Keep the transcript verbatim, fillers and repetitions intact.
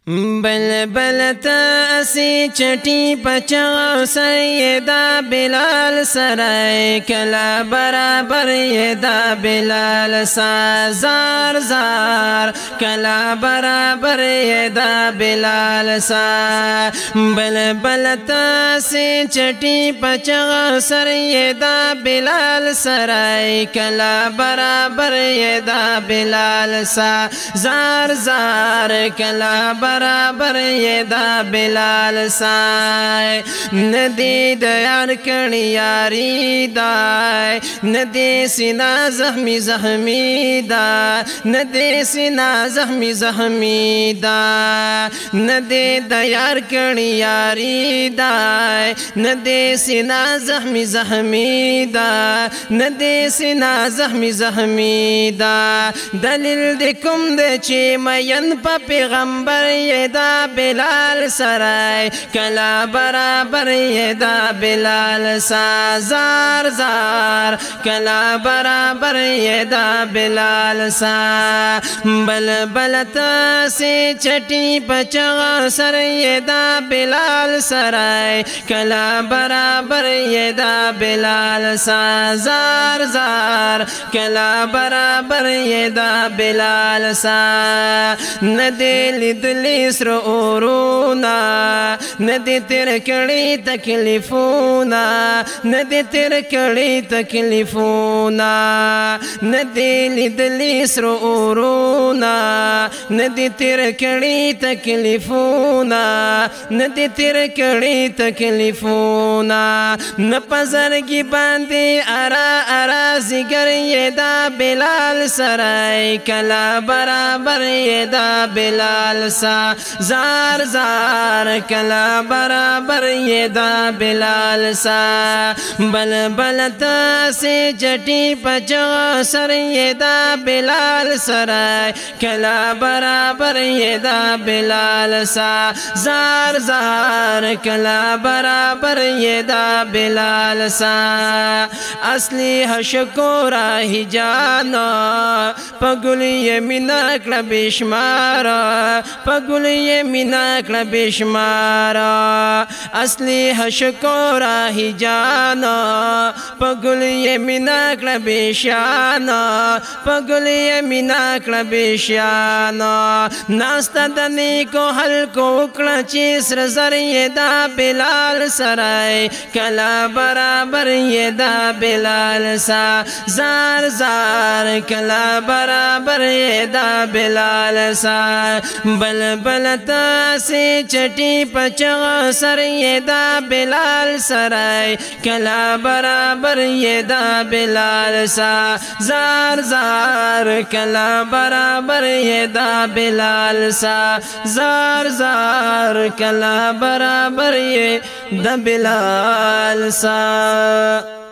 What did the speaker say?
بل بل تاسی چٹی پچا سیدہ بلال سرائے کلا برابر یدا بلال سا زار زار کلا برابر یدا بلال سا بل بل تاسی چٹی پچا سیدہ بلال سرائے کلا برابر یدا بلال سا زار زار کلا برابر یدا بلال سائے ندی دیار کنی یاری دائے ندی سینا زخمی زخمی دا ندی سینا زخمی زخمی دا ندی دیار کنی یاری دائے ندی سینا زخمی زخمی دا ندی سینا زخمی زخمی دا دلیل دی کم دی چی مین پا پیغمبر یدا بلال سرائے کلا برابر یدا بلال سا زار زار کلا برابر یدا بلال سا بل بل تاسی چٹی پچا سر یدا بلال سرائے کلا برابر یدا بلال سا زار زار کلا برابر یدا بلال سا ندی دلی سر اورونا ندی تیر کڑی تکلیفونا ندی تیر کڑی تکلیفونا ندی دلی سر اورونا ندی تیر کڑی تکلیفونا ندی تیر کڑی تکلیفونا نپزرگی باندی ارا ارا زگر یدا بلال سرائے کلا برابر یدا بلال سا زار زار کلا برابر یدا بلال سا بل بل تاسی چٹی پچا سر یدا بلال سرائے کلا برابر یدا بلال سا زار زار کلا برابر یدا بلال سا اصلی حشکو راہی جانا پگلی منکل بشمارا پگلی منکل بشمارا اصلی حشکو راہی جانا پگلی منکل بشانا پگلی منکل بشانا ناستا دنی کو حل کو اکڑا چیسر زر یدا بلال سرائے کلا برابر یدا بلال سا زار زار کلا برابر یدا بلال سا بل بل تاسی چٹی پچا سر یدا بلال سرائے کلا برابر یدا بلال سا زار زار کلا برابر یدا بلال سا زار زار کلا برابر یدا بلال سا